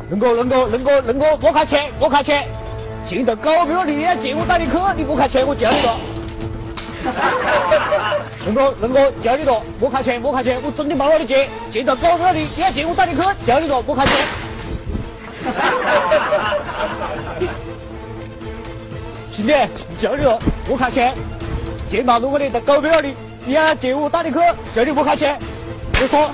能够莫看钱，莫看钱，进得高标的进屋打你去，你不看钱我叫你了。能够叫你了，莫看钱，我真的冒我的劲，进得高标的你要进屋打你去，叫你了，莫看钱。兄弟，叫你了，莫看钱，进马路我的高标的你要进屋打你去，叫你莫看钱，别说。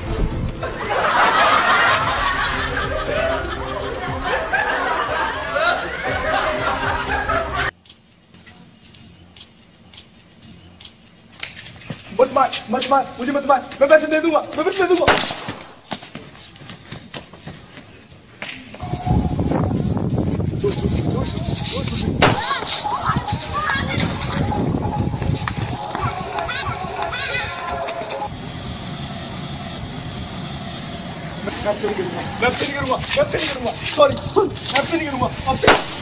妈的妈，我的妈，慢慢是那种嘛，慢慢是那种嘛。Sorry, I'm sending you one.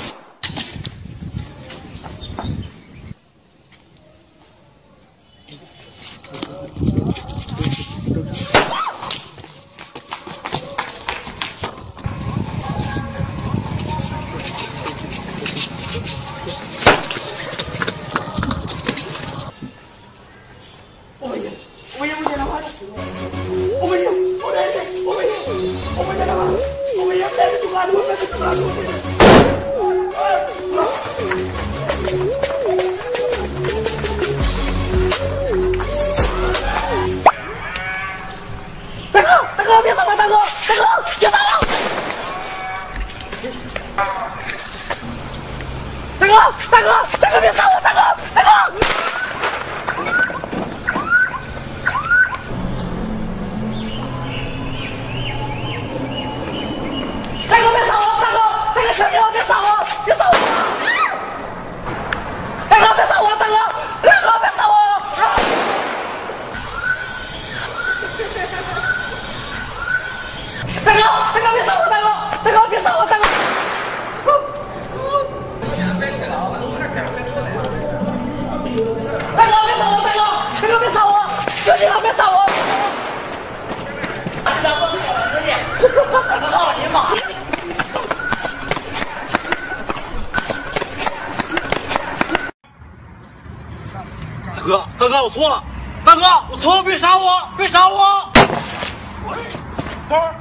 大哥，别杀我！大哥，别杀我！大哥，别杀我！大哥！求你了，别杀我！别杀我！大哥，别杀我！大哥，别杀我！大哥，别杀我！大哥，别杀我！大哥！别杀我！求你了，别杀我！操你妈！大哥，我错了！大哥，我错了，别杀我！等会儿，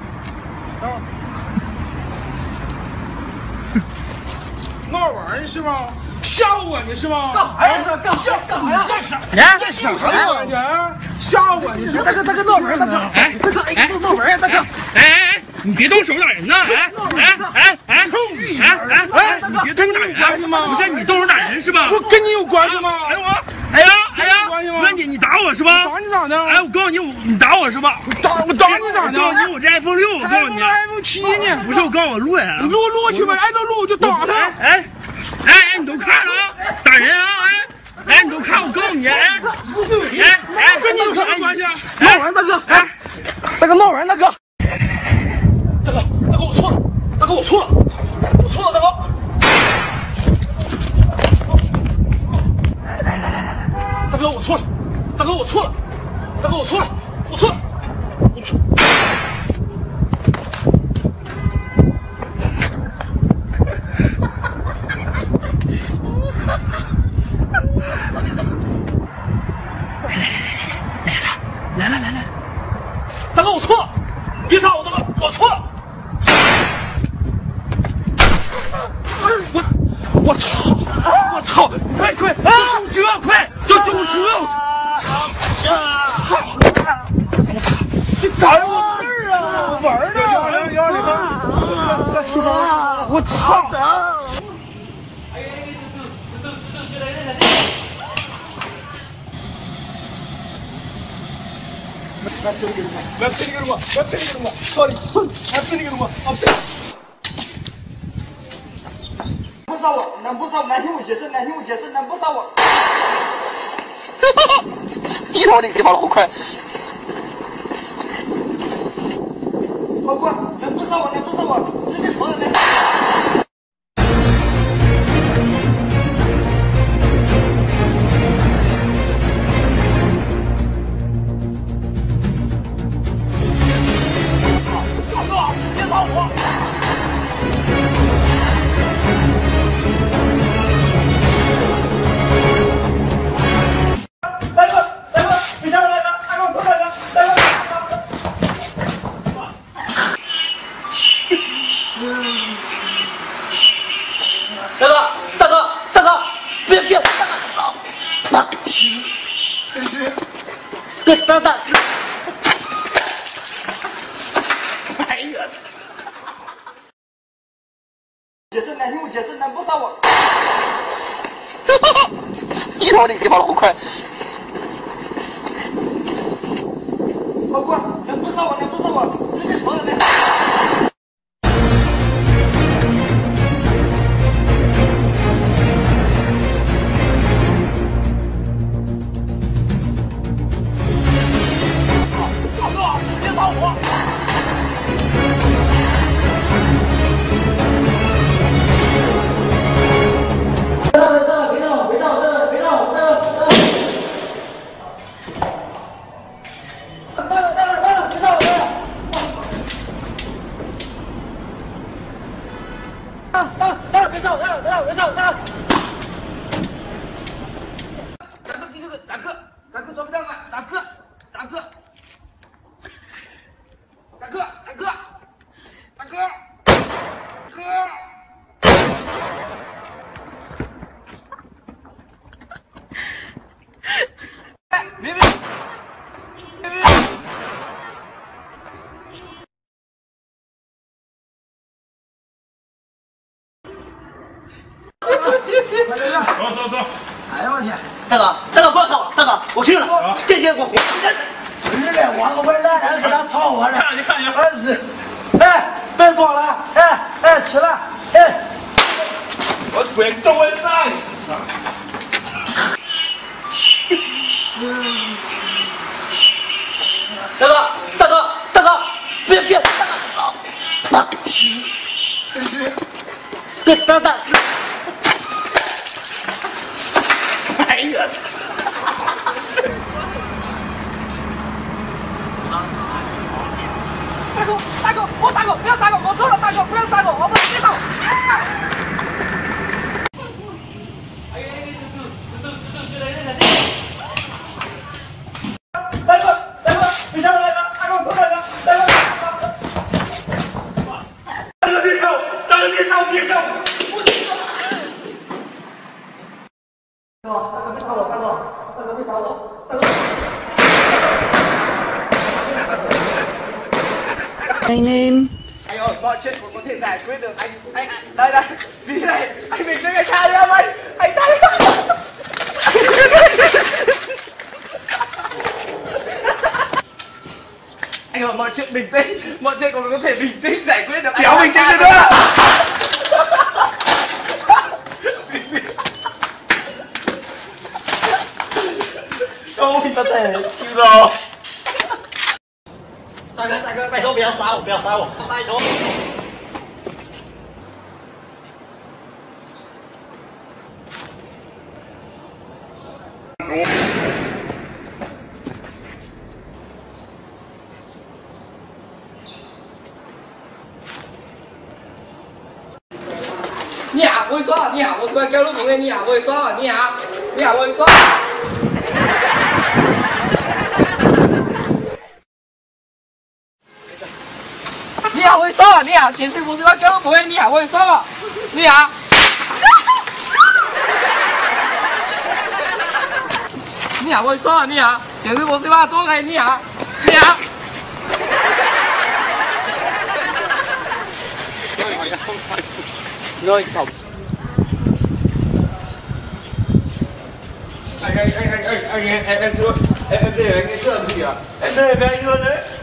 闹玩呢是吗？吓唬我呢是吗？干啥呀？干啥呀？吓唬我呢是吗？大哥，闹玩，大哥，闹玩呀，大哥！ 你别动手打人呐！你跟你有关系吗？不是你动手打人是吧？ 我跟你有关系吗？ 哎呀！问你打我是吧？ 打你咋的？ 我告诉你，你打我是吧？ 我打你咋的？ 我告诉你，我这 iPhone 6，我告诉你 iPhone 7呢？ 不是，我告诉我录呀， 录去吧，挨着录我就打他。 你都看了啊？打人啊！你都看，我告诉你， 跟你有什么关系？闹玩，大哥，大哥闹玩，大哥，我错了，大哥，大哥。大哥，我错了！来！大哥，我错了！别杀我，大哥，我错了！我操！快！叫救护车！你咋有事儿啊？玩呢！120，我操！I'm sending you one. Sorry, I'm sending you one. 不杀我，难听我解释，能不杀我？ 一会儿你跑得好快。 老郭，能不杀我，直接从来。别杀我！ 别打打！哎呀！解释难，你不解释难，不打我！以后你跑得好快！好快！难不杀我，难不杀我！这是什么人？ 走。 哎呀我天！ 大哥不要吵了，大哥我去了，这我活。 是的，我个笨蛋，还跟他吵我呢。 看你。 真是，哎，别装了，哎，吃了，哎。 我鬼中文上你！ 大哥，别，大哥，是，别打。哎呀！ 大哥，不要杀我，我错了，大哥，不要杀我，我不能接受。大哥，你下来了，大哥，出来了，大哥，别杀我！别杀我！ 哎呦，抱歉，我现在觉得，来，你来，明这个下来吗？anh ơi, mọi chuyện bình còn có thể bình tĩnh giải quyết được. Kéo bình tĩnh được nữa. Ôi, ta thể chịu rồi. 大哥，拜托不要杀我，拜托。 你啊，我说，我出来叫你名的，你啊，我说，我说。你啊，我说，简直不是我叫你名的，你啊，我说，你啊。你啊，我说，简直不是我做的，你啊。Rồi, cổng. Em chưa. Em để anh chưa làm gì à? Em để với anh luôn đấy.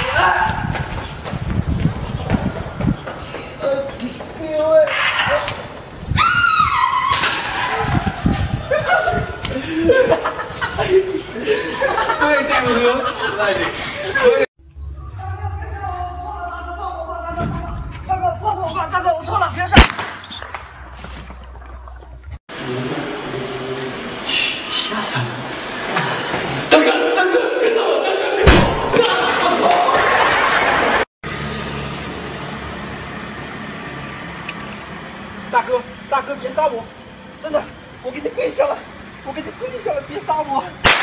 Kiều ơi. Ơi, chạy một hướng. Là gì?大哥，我错了，别杀！吓死了！大哥，别杀我！大哥，别杀我！真的，我给你跪下了，别杀我！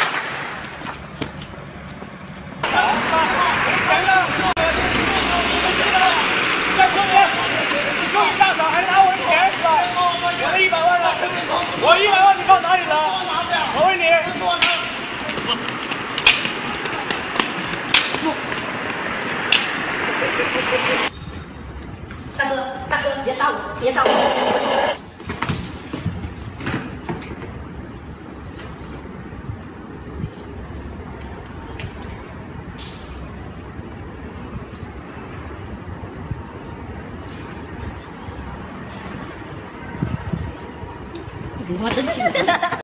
没钱了，再说你说你大嫂还拿我的钱是吧？我的100万呢？我100万你放哪里了？我问你。 别上我。不怕真气。